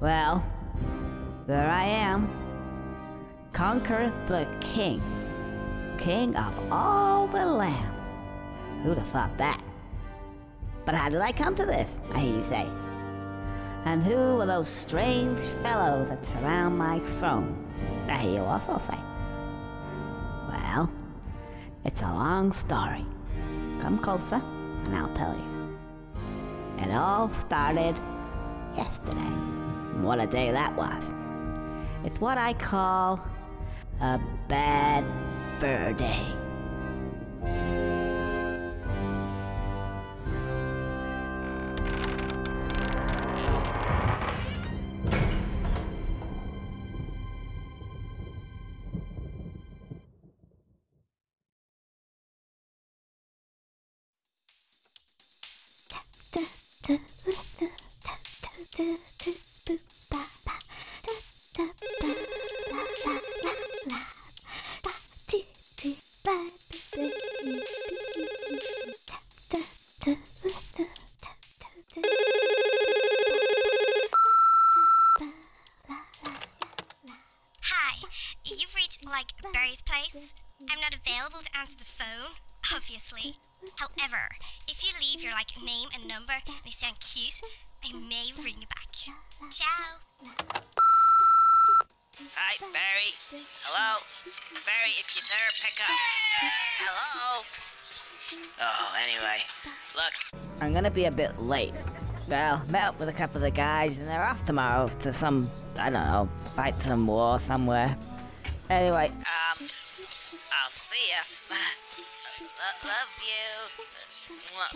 Well, there I am. Conquer the king. King of all the land. Who'd have thought that? But how did I come to this, I hear you say? And who are those strange fellows that surround my throne? I hear you also say. Well, it's a long story. Come closer, and I'll tell you. It all started yesterday. What a day that was. It's what I call a bad fur day. Hi, you've reached, Barry's place. I'm not available to answer the phone, obviously. However, if you leave your, name and number and you sound cute, I may ring you back. Ciao. Hi, Barry. Hello? Barry, if you dare pick up. Hello? Oh, anyway, look. I'm gonna be a bit late. Well, met up with a couple of the guys and they're off tomorrow to some, I don't know, fight some war somewhere. Anyway, I'll see ya. Love you. Mwah,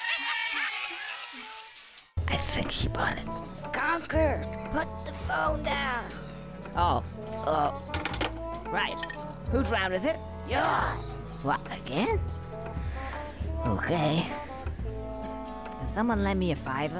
mwah. I think she bought it. Conquer! Put the phone down! Oh, right. Whose round is it? Yours! What, again? Okay. Can someone lend me a $5?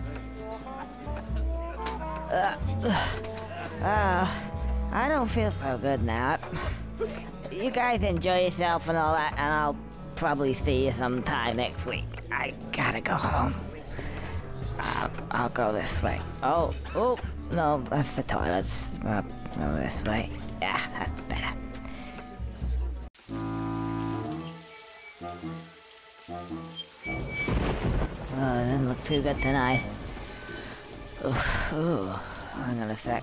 I don't feel so good now. You guys enjoy yourself and all that, and I'll probably see you sometime next week. I gotta go home. I'll go this way. Oh, no, that's the toilets. Go this way. Yeah, that's better. Oh, it didn't look too good tonight. Ooh, hang on a sec.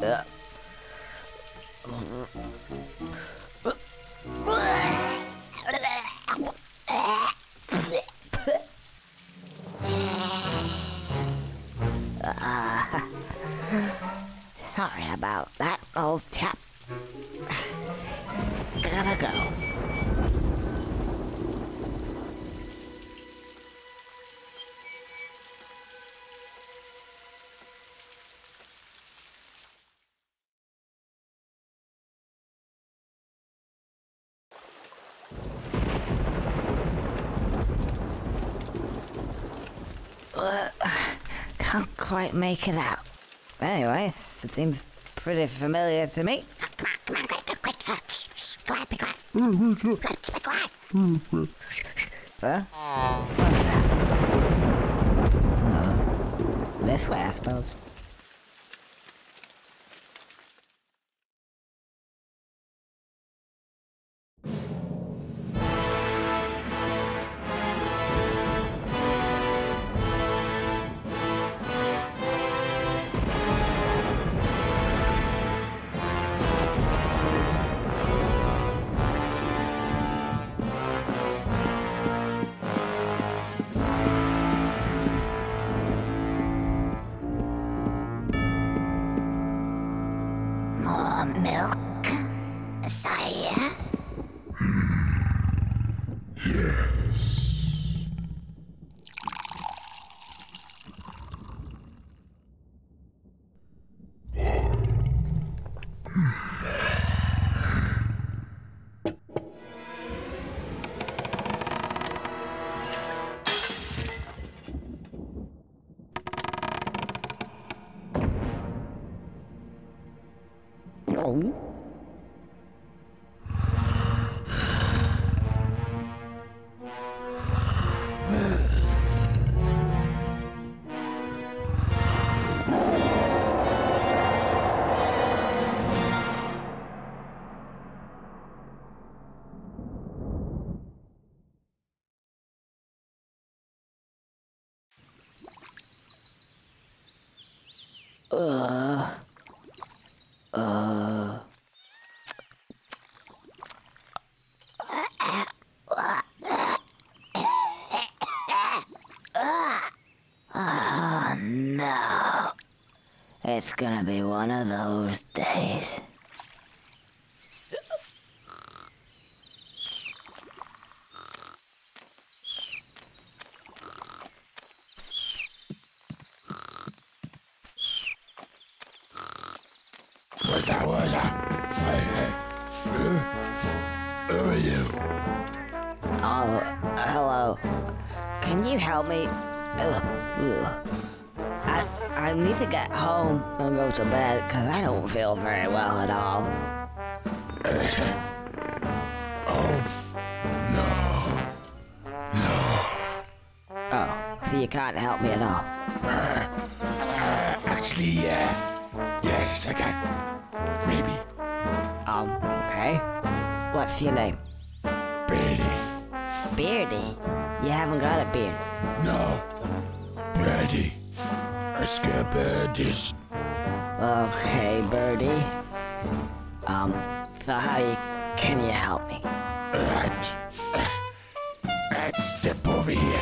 Sorry about that, old chap. Gotta go. Can't quite make it out. Anyway, it seems pretty familiar to me. Come on, quick. Shh, quiet, be quiet. Be quiet. Huh? What's that? Oh, this way, I suppose. More milk, sire? Oh. Oh no. It's gonna be one of those days. What's that? Hey. Who are you? Oh, hello. Can you help me? I need to get home and go to bed because I don't feel very well at all. Oh, no. Oh, so you can't help me at all? Actually, yes, I can. Maybe. Okay. What's your name? Beardy. Beardy? You haven't got a beard. No. Birdie. I scare birdies. Okay, Birdie. So can you help me? Right. Let's step over here.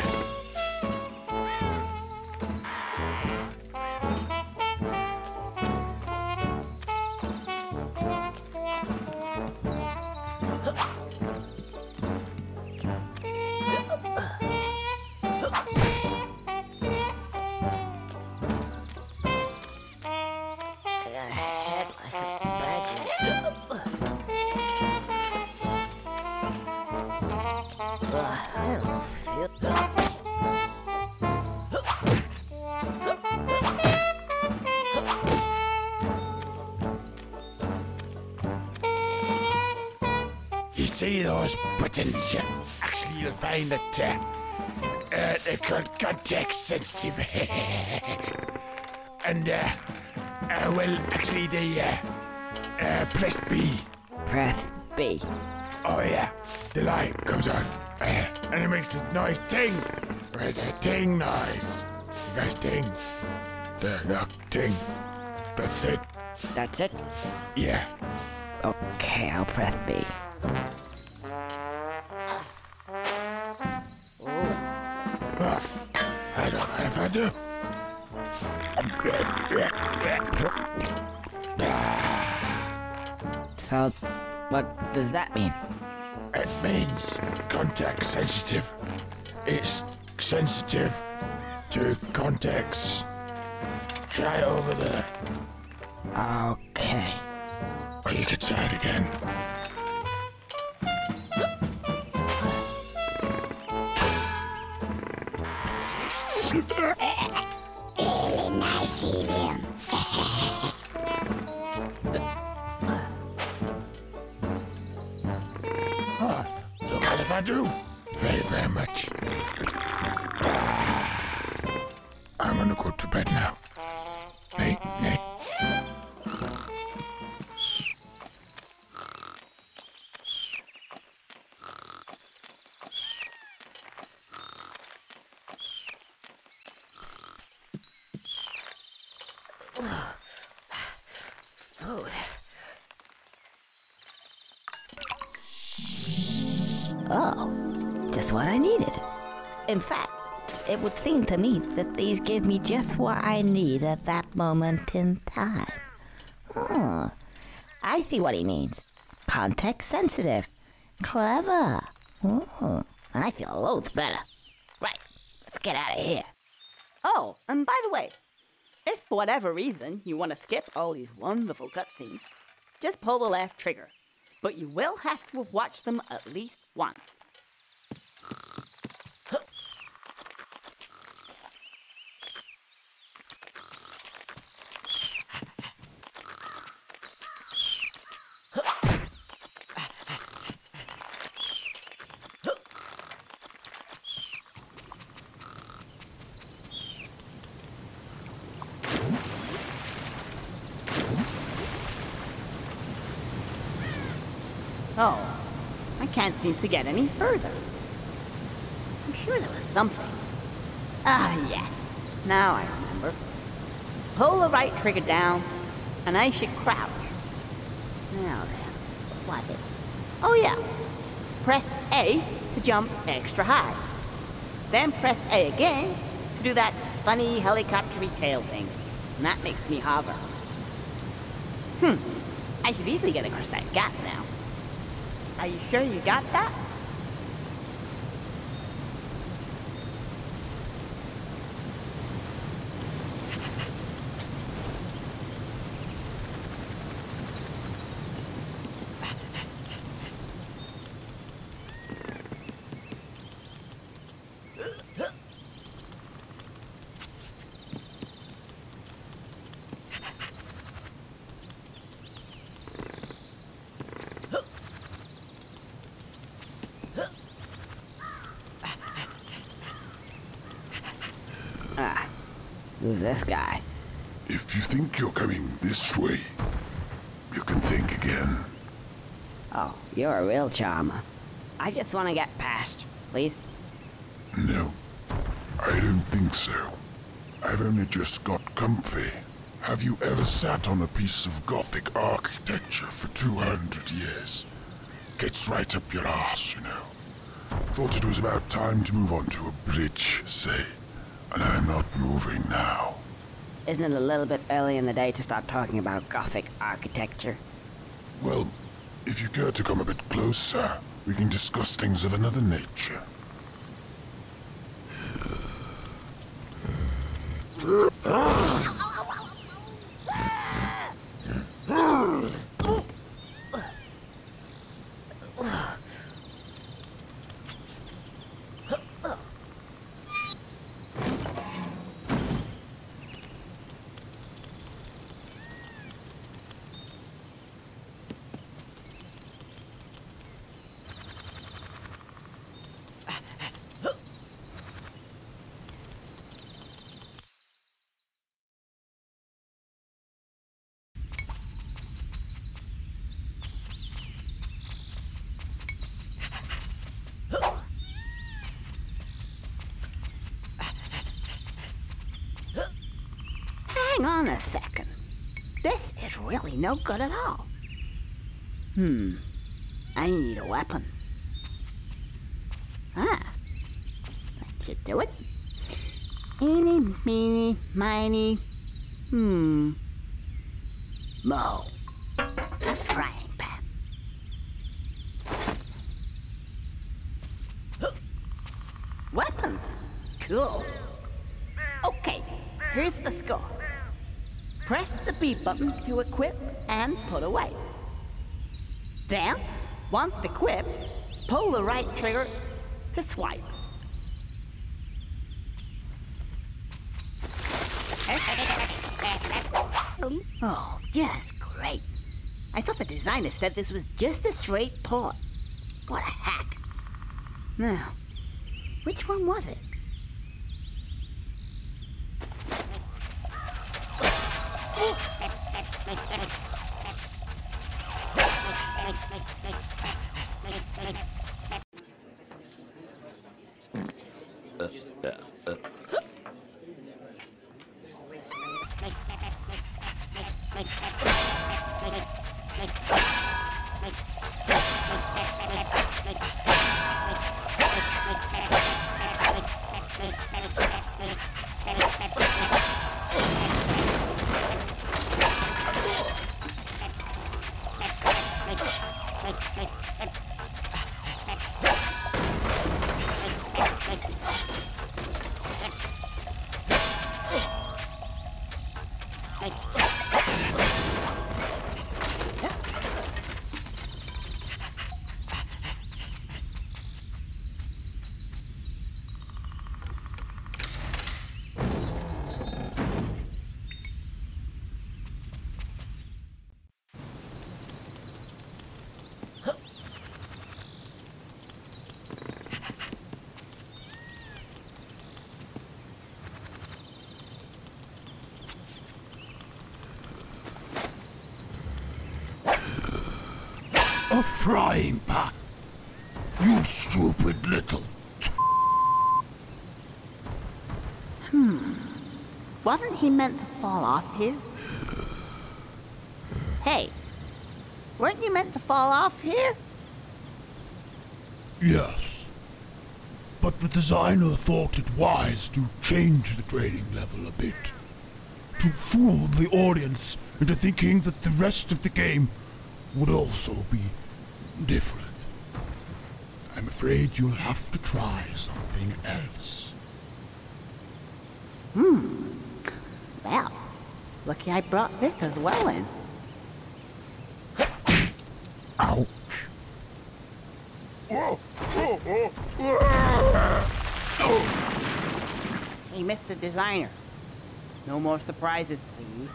You see those buttons? Actually, you'll find that they're called context sensitive. And, well, actually, they press B. Press B. Oh, yeah. The light comes on. And it makes this noise ting. Right, a ting noise. You guys ting. There, look, ting. That's it. That's it? Yeah. Okay, I'll press B. I don't know if I do. So, what does that mean? It means contact sensitive. It's sensitive to contacts. Try over there. Okay. Or you could try it again. Really nice eating. Don't mind if I do. Very, very much. I'm gonna go to bed now. Nay. Food. Oh, just what I needed. In fact, it would seem to me that these give me just what I need at that moment in time. Oh, I see what he means. Context sensitive. Clever. Oh, and I feel loads better. Right, let's get out of here. Oh, and by the way, if for whatever reason you want to skip all these wonderful cutscenes, just pull the left trigger. But you will have to have watched them at least once. Oh, I can't seem to get any further. I'm sure there was something. Ah, yes. Now I remember. pull the right trigger down, and I should crouch. Now then, what was it? Oh yeah, press A to jump extra high. Then press A again to do that funny helicopter-y tail thing. And that makes me hover. I should easily get across that gap now. Are you sure you got that? Who's this guy? If you think you're coming this way, you can think again. Oh, you're a real charmer. I just want to get past, please. No, I don't think so. I've only just got comfy. Have you ever sat on a piece of Gothic architecture for 200 years? Gets right up your arse, you know. Thought it was about time to move on to a bridge, say. And I'm not moving now. Isn't it a little bit early in the day to start talking about Gothic architecture? Well, if you care to come a bit closer, we can discuss things of another nature. Hang on a second. This is really no good at all. I need a weapon. That should do it. Eeny, meeny, miny. Mo. A frying pan. Weapons. Cool. Okay, here's the score. Press the B button to equip and put away. Then, once equipped, pull the right trigger to swipe. Oh, just great. I thought the designer said this was just a straight port. What a hack. Now, which one was it? A frying pan? You stupid little... Wasn't he meant to fall off here? Hey, weren't you meant to fall off here? Yes. But the designer thought it wise to change the training level a bit. To fool the audience into thinking that the rest of the game would also be different. I'm afraid you'll have to try something else. Well, lucky I brought this as well in. Ouch. Hey, Mr. Designer. No more surprises, please.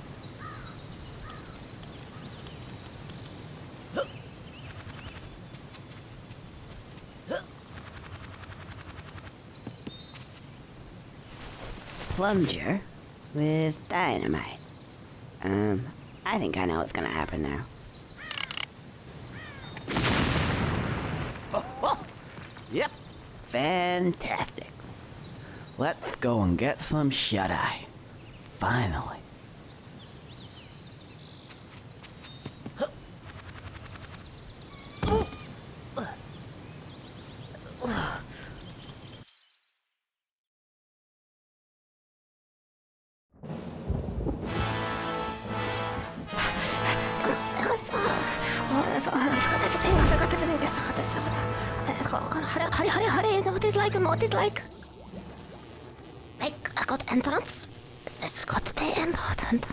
Plunger with dynamite. I think I know what's gonna happen now. Yep, fantastic. Let's go and get some shut-eye. Finally. Hurry, what is like? Like a good entrance? This is got to be important.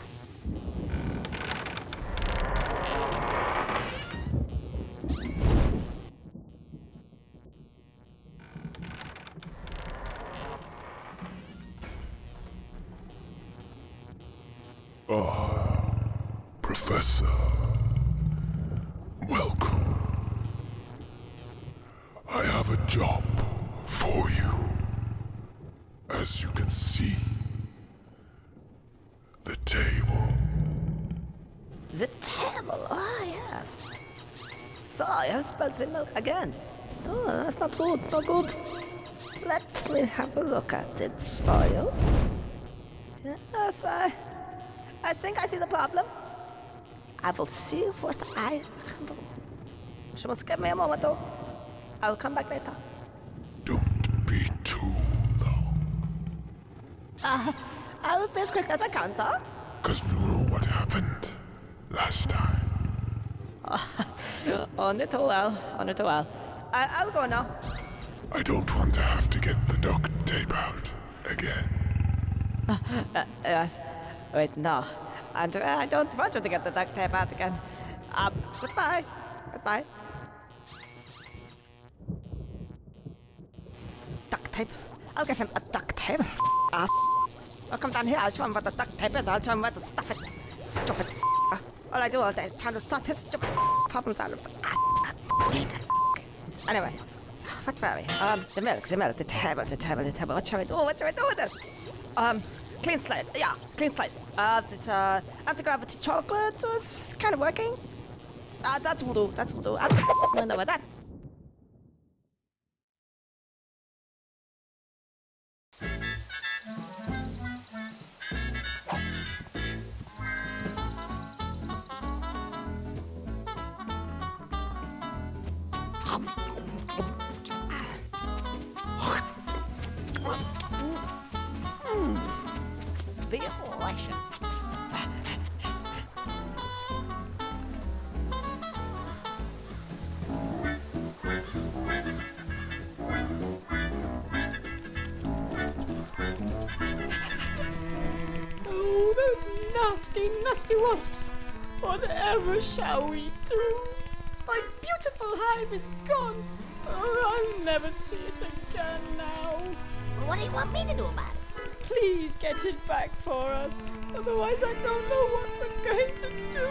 Professor, welcome. I have a job for you. As you can see, the table. The table, yes. So, I have spilled the milk again. Oh, that's not good, not good. Let me have a look at it for you. Yes, I think I see the problem. I will see what I can do. Just give me a moment, though. I'll come back later. Don't be too long. I will be as quick as I can, sir. 'Cause you know what happened last time. Only too well, only too well. I'll go now. I don't want to have to get the duct tape out again. Yes. Wait, no. And I don't want you to get the duct tape out again. Goodbye. Goodbye. Duct tape? I'll give him a duct tape. I'll come down here, I'll show him what the duct tape is, I'll show him where to stuff it. Stupid. All I do all day is trying to sort his stupid problems out of Anyway, so what were we? The milk, the table. What shall we do? What shall we do with this? Clean slate. Yeah, clean slate. This anti-gravity chocolate is kind of working. That's voodoo. I know about that. Delicious. Oh, those nasty wasps. Whatever shall we do? My beautiful hive is gone. Oh, I'll never see it again now. What do you want me to do about it? Please get it back for us. Otherwise, I don't know what we're going to do.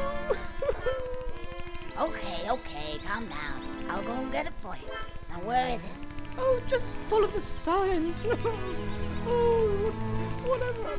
Okay, calm down. I'll go and get it for you. Now, where is it? Oh, just follow the signs. Oh, whatever.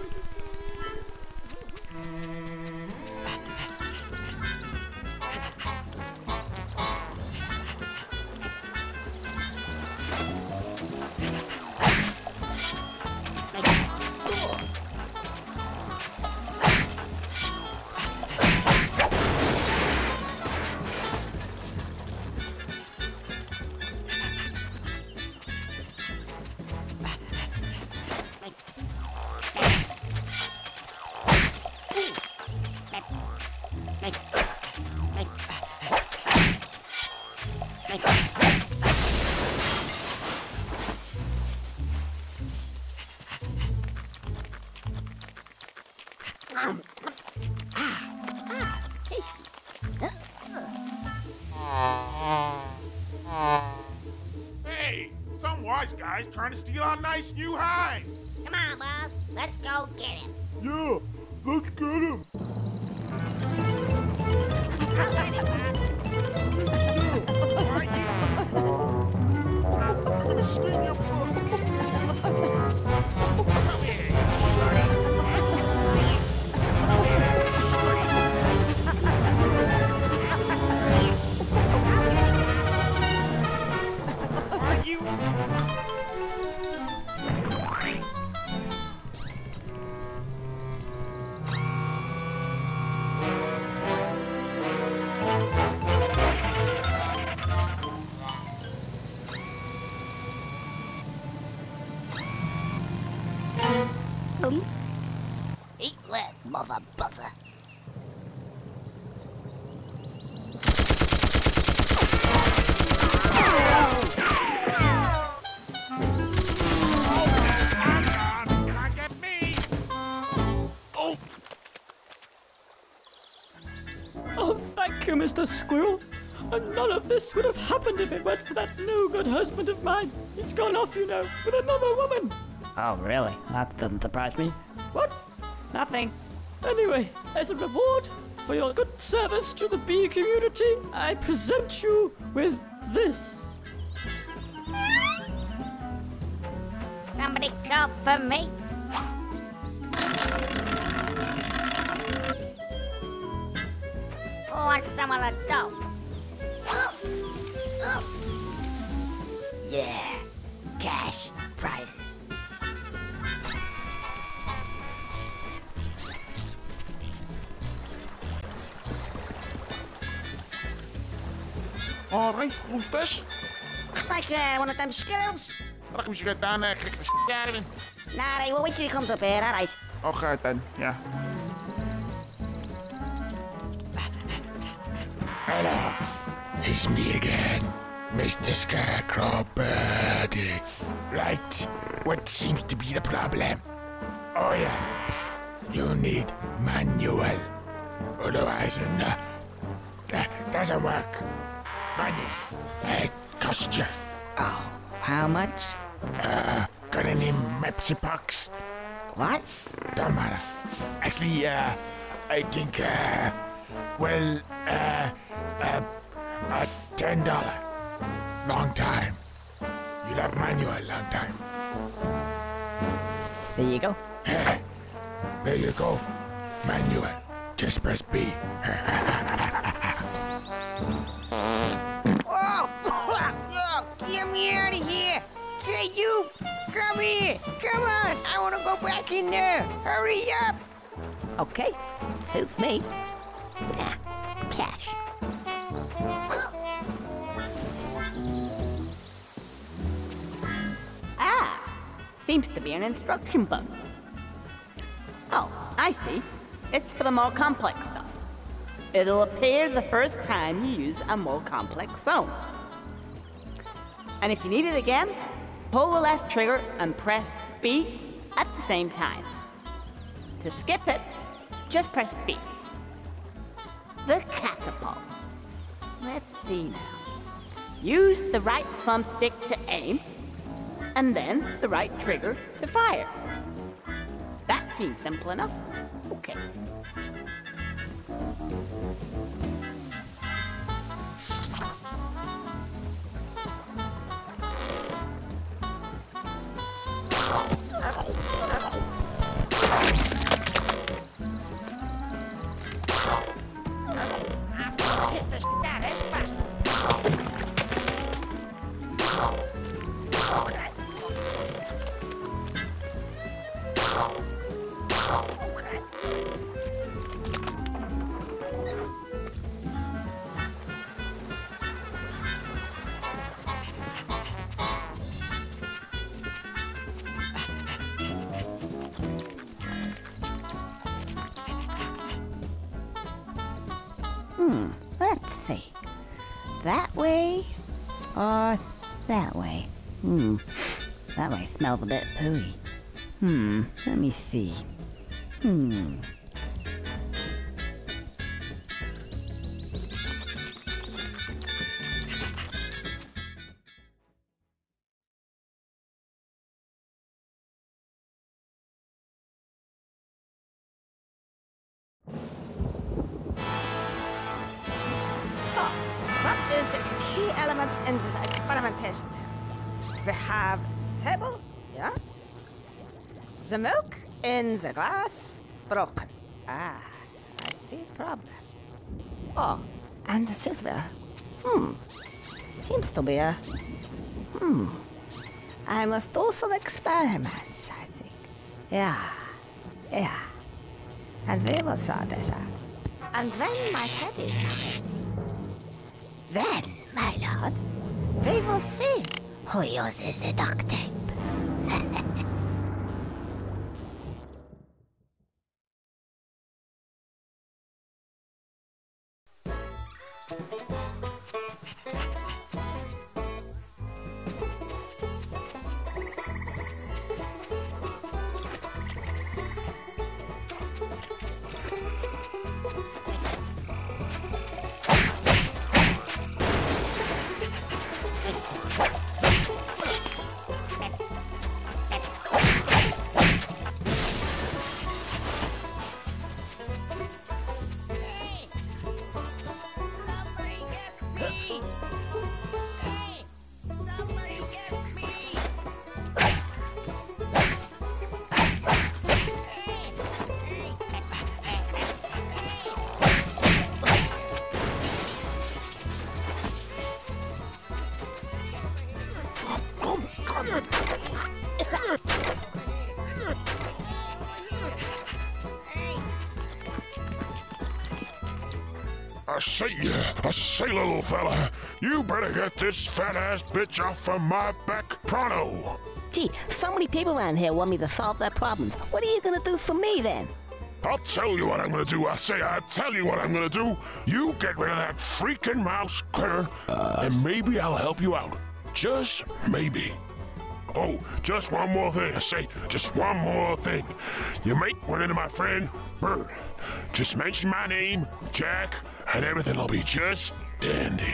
Hey, some wise guy's trying to steal our nice new hive. Come on, boss. Let's go get him. Yeah, let's get him. I'll get him, boss. I'm gonna sting your Come here, Are you? Eat that, mother buzzer. Can't get me. Oh, thank you, Mr. Squirrel. And none of this would have happened if it weren't for that no-good husband of mine. He's gone off, you know, with another woman. Oh, really? That doesn't surprise me. What? Nothing. Anyway, as a reward for your good service to the bee community, I present you with this. Somebody call for me. Who wants some of the dough? Yeah, cash, prizes. All right, who's this? Looks like one of them Skittles. Reckon we should get down there, kick the shit out of him. Nah, we'll wait till he comes up here, alright? Okay then, yeah. Hello, it's me again, Mr. Scarecrow Birdie. Right, what seems to be the problem? Oh yes, you need manual. Otherwise, doesn't work. Manual, it costs you. Oh, how much? Got any Mepsi Pucks? What? Don't matter. Actually, I think, well, $10. Long time. You'll have manual long time. There you go. There you go. Manual. Just press B. Oh, get me out of here! Hey, you! Come here! Come on! I want to go back in there! Hurry up! Okay, suits me. Ah, cash. Ah! Seems to be an instruction book. Oh, I see. It's for the more complex stuff. It'll appear the first time you use a more complex zone. And if you need it again, pull the left trigger and press B at the same time. To skip it, just press B. The catapult. Let's see now. Use the right thumbstick to aim, and then the right trigger to fire. That seems simple enough. Okay. Get the shit out of this bastard. Let's see. That way Or that way? That way smells a bit pooey. Let me see. So, what is the key elements in this experimentation? We have stable, yeah? The milk in the glass broken. I see problem. Oh, and there seems to be a, seems to be a, I must do some experiments, I think. Yeah. And we will sort this out. And when my head is nothing, then, my lord, we will see who uses the duct tape. I say, little fella, you better get this fat-ass bitch off of my back pronto. Gee, so many people around here want me to solve their problems. What are you gonna do for me, then? I'll tell you what I'm gonna do. I'll tell you what I'm gonna do. You get rid of that freaking mouse critter, and maybe I'll help you out. Just maybe. Oh, just one more thing. I say, just one more thing. You might run into my friend, Bert. Just mention my name, Jack, and everything will be just dandy.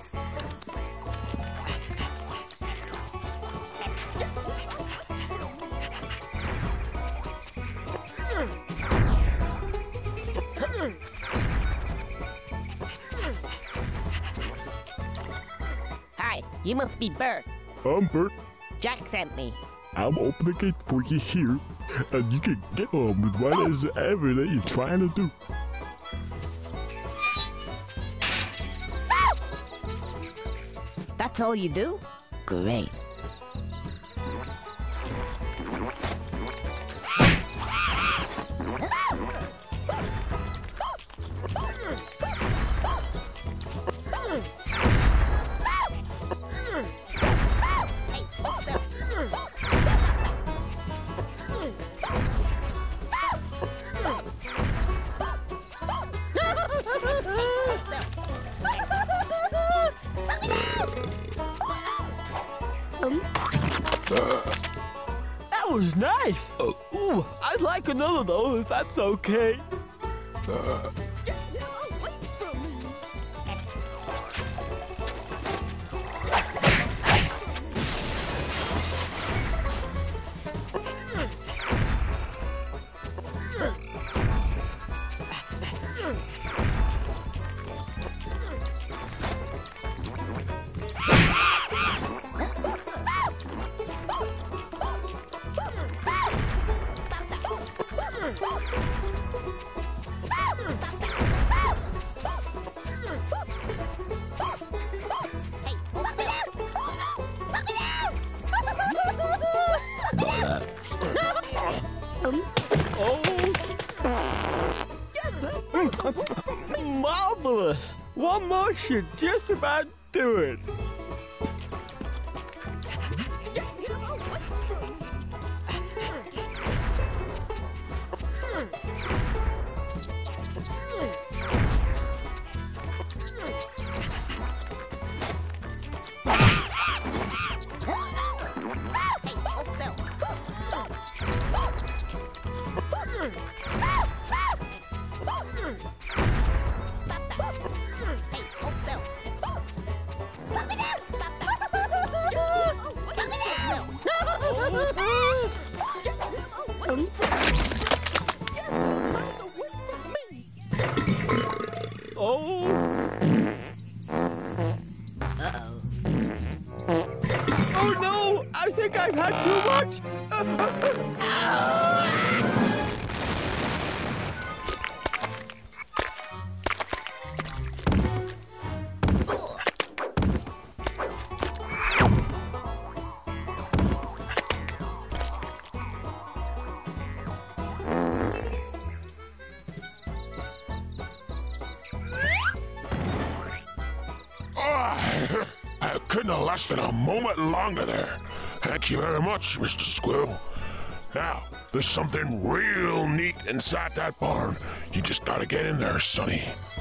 Hi, you must be Bert. I'm Bert. Jack sent me. I'm opening the gate for you here, and you can get on with whatever that you're trying to do. That's all you do? Great. That was nice. Ooh, I'd like another though, if that's okay. Marvelous! One more should just about do it. I've had too much. I couldn't have lasted a moment longer there. Thank you very much, Mr. Squirrel. Now, there's something real neat inside that barn. You just gotta get in there, Sonny.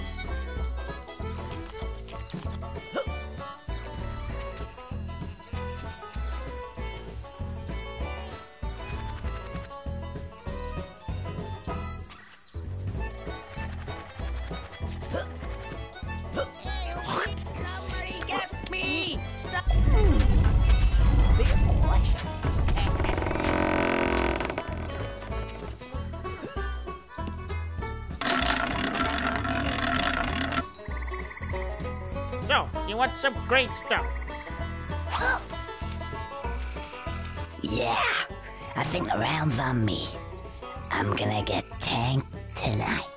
So, you want some great stuff? Yeah, I think the round's on me. I'm gonna get tanked tonight.